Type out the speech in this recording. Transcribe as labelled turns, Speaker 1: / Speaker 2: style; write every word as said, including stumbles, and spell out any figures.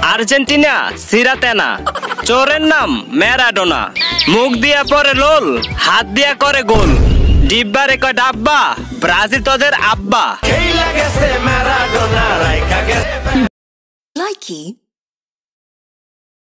Speaker 1: Argentina সিরাতেনা, চোরের নাম Maradona, মুখ দিয়া পরে লোল, হাত দিয়া করে গোল, ডিব্বারে কয় ডাব্বা, ব্রাজিল তোদের আব্বা।
Speaker 2: Likey